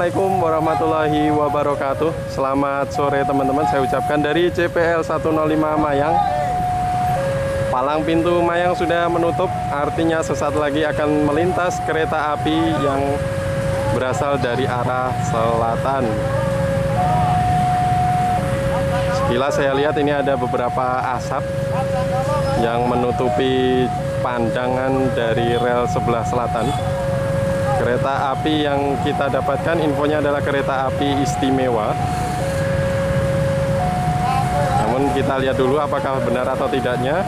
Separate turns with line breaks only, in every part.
Assalamualaikum warahmatullahi wabarakatuh. Selamat sore teman-teman, saya ucapkan dari CPL 105 Mayang. Palang pintu Mayang sudah menutup, artinya sesaat lagi akan melintas kereta api yang berasal dari arah selatan. Sekilas saya lihat ini ada beberapa asap yang menutupi pandangan dari rel sebelah selatan. Kereta api yang kita dapatkan infonya adalah kereta api istimewa. Namun kita lihat dulu apakah benar atau tidaknya.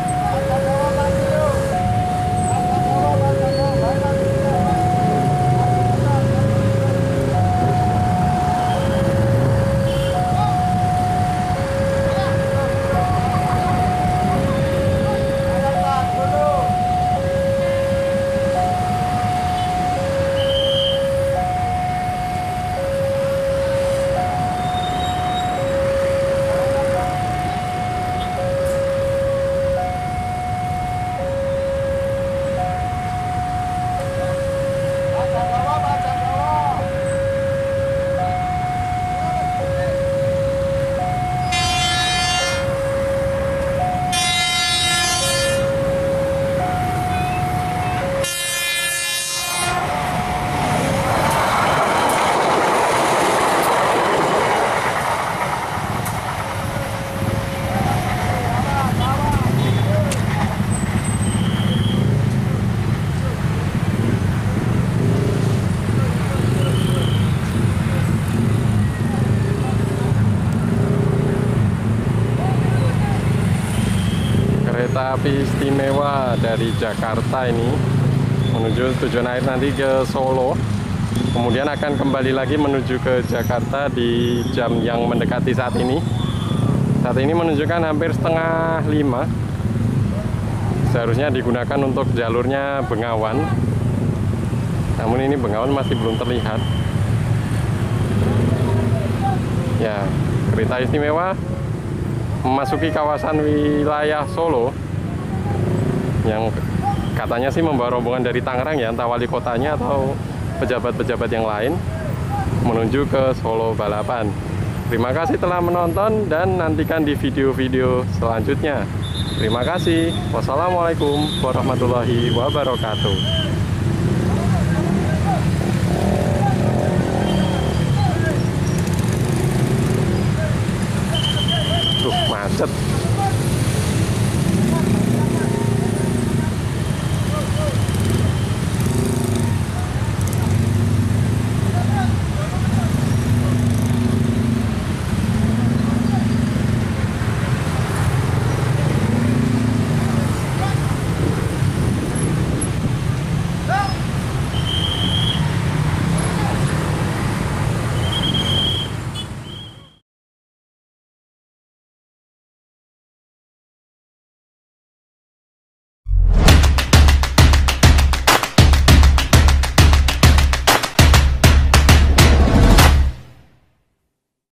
Kereta api istimewa dari Jakarta ini menuju tujuan akhir nanti ke Solo, kemudian akan kembali lagi menuju ke Jakarta di jam yang mendekati saat ini. Saat ini menunjukkan hampir setengah 5. Seharusnya digunakan untuk jalurnya Bengawan, namun ini Bengawan masih belum terlihat. Ya, kereta istimewa memasuki kawasan wilayah Solo yang katanya sih membawa rombongan dari Tangerang ya, entah wali kotanya atau pejabat-pejabat yang lain menuju ke Solo Balapan. Terima kasih telah menonton dan nantikan di video-video selanjutnya. Terima kasih. Wassalamualaikum warahmatullahi wabarakatuh. Tuh, macet.